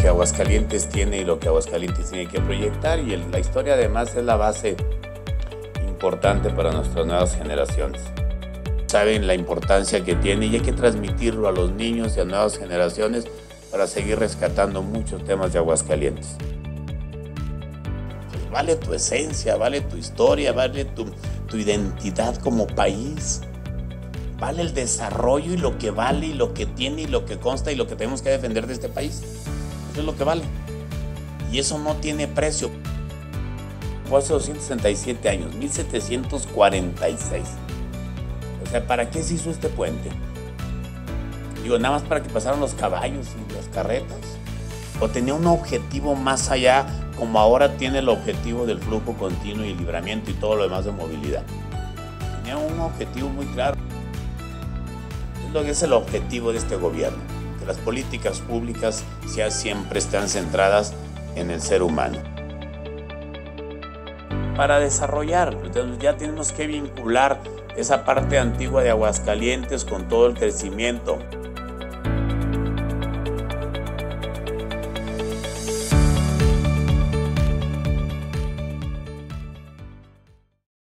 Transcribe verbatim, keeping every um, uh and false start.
que Aguascalientes tiene y lo que Aguascalientes tiene que proyectar, y el, la historia además es la base importante para nuestras nuevas generaciones. Saben la importancia que tiene y hay que transmitirlo a los niños y a nuevas generaciones para seguir rescatando muchos temas de Aguascalientes. Pues vale tu esencia, vale tu historia, vale tu, tu identidad como país, vale el desarrollo y lo que vale y lo que tiene y lo que consta y lo que tenemos que defender de este país. Eso es lo que vale. Y eso no tiene precio. Fue hace doscientos sesenta y siete años, mil setecientos cuarenta y seis. O sea, ¿para qué se hizo este puente? Digo, nada más para que pasaran los caballos y las carretas. ¿O tenía un objetivo más allá, como ahora tiene el objetivo del flujo continuo y el libramiento y todo lo demás de movilidad? Tenía un objetivo muy claro. Es lo que es el objetivo de este gobierno, que las políticas públicas ya siempre están centradas en el ser humano. Para desarrollar, entonces ya tenemos que vincular esa parte antigua de Aguascalientes con todo el crecimiento.